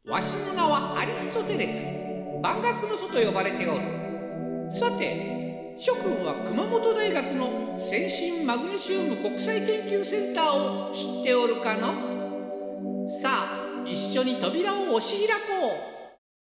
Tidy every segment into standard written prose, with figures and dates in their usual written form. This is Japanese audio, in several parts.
わしの名はアリストテレス。万学の祖と呼ばれておる。さて、諸君は熊本大学の先進マグネシウム国際研究センターを知っておるかの？さあ、一緒に扉を押し開こう。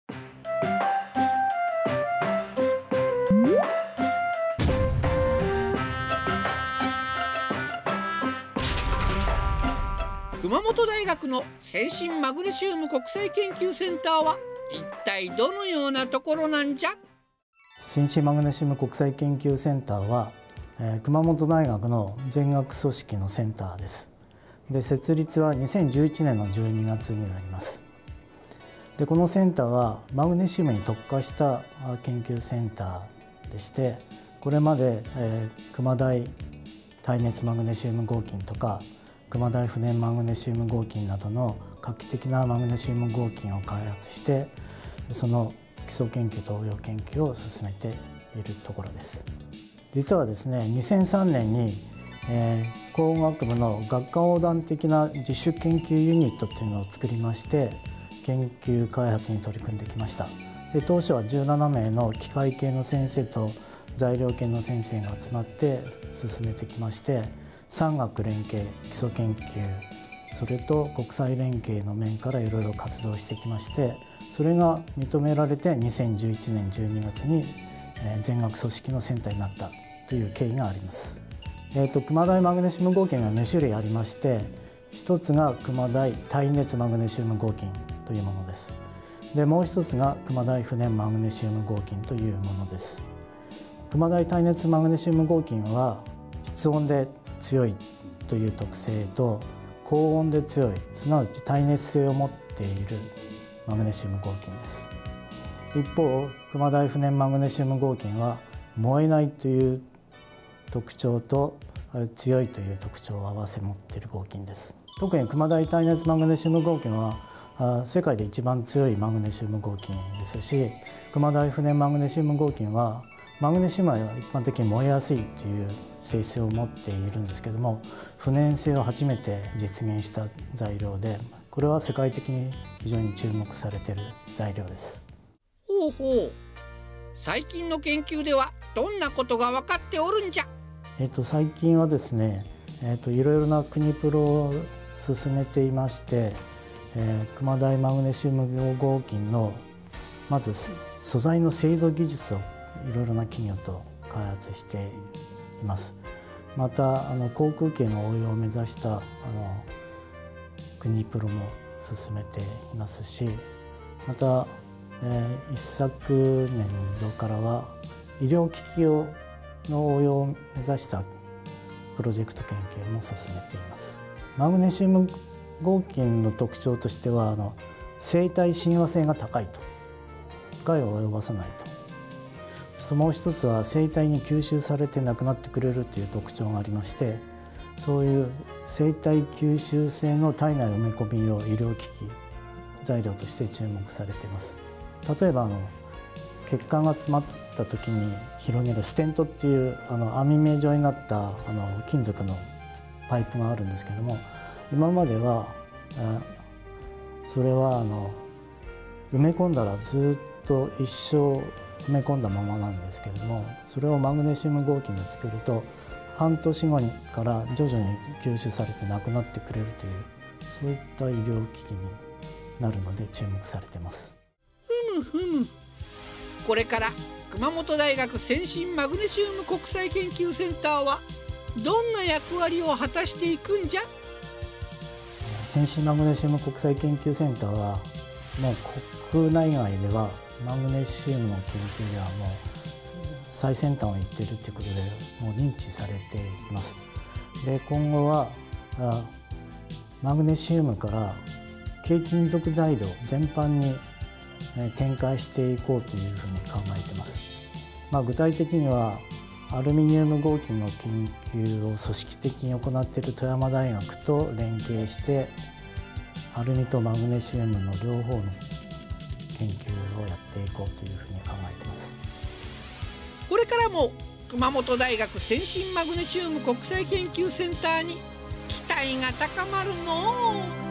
熊本大学の先進マグネシウム国際研究センターは一体どのようなところなんじゃ？ 先進マグネシウム国際研究センターは、熊本大学の全学組織のセンターです。で、設立は2011年の12月になります。で、このセンターはマグネシウムに特化した研究センターでして、これまで、熊大耐熱マグネシウム合金とか熊大不燃マグネシウム合金などの画期的なマグネシウム合金を開発して、その基礎研究と応用研究を進めているところです。実はですね、2003年に、工学部の学科横断的な自主研究ユニットというのを作りまして、研究開発に取り組んできました。で、当初は17名の機械系の先生と材料系の先生が集まって進めてきまして、産学連携、基礎研究、それと国際連携の面からいろいろ活動してきまして、それが認められて2011年12月に全学組織のセンターになったという経緯があります。熊大マグネシウム合金は2種類ありまして、一つが熊大耐熱マグネシウム合金というものです。で、もう一つが熊大不燃マグネシウム合金というものです。熊大耐熱マグネシウム合金は室温で強いという特性と高温で強い、すなわち耐熱性を持っているマグネシウム合金です。一方、熊大不燃マグネシウム合金は燃えないという特徴と強いという特徴を併せ持っている合金です。特に熊大耐熱マグネシウム合金は世界で一番強いマグネシウム合金ですし、熊大不燃マグネシウム合金はマグネシウムは一般的に燃えやすいという性質を持っているんですけども、不燃性を初めて実現した材料で、これは世界的に非常に注目されている材料です。 ほうほう。最近の研究ではどんなことが分かっておるんじゃ？ 最近はですね、いろいろな国プロを進めていまして、熊大マグネシウム合金のまず素材の製造技術をいろいろな企業と開発しています。また航空機の応用を目指した国プロも進めていますし、また、一昨年度からは医療機器用の応用を目指したプロジェクト研究も進めています。マグネシウム合金の特徴としては生体親和性が高いと、害を及ばさないと、もう一つは生体に吸収されてなくなってくれるという特徴がありまして、そういう生体吸収性の体内埋め込み用医療機器材料として注目されています。例えば血管が詰まった時に広げるステントっていう網目状になった金属のパイプがあるんですけども、今まではそれは埋め込んだらずっと一生埋め込んだままなんですけれども、それをマグネシウム合金で作ると半年後から徐々に吸収されてなくなってくれるという、そういった医療機器になるので注目されています。 ふむふむ。これから熊本大学先進マグネシウム国際研究センターはどんな役割を果たしていくんじゃ？ 先進マグネシウム国際研究センターはもう国内外ではマグネシウムの研究ではもう最先端を行っているということでもう認知されています。で、今後はマグネシウムから軽金属材料全般に展開していこうというふうに考えています。具体的にはアルミニウム合金の研究を組織的に行っている富山大学と連携してアルミとマグネシウムの両方の研究をやっていこうというふうに考えています。 これからも熊本大学先進マグネシウム国際研究センターに期待が高まるのう。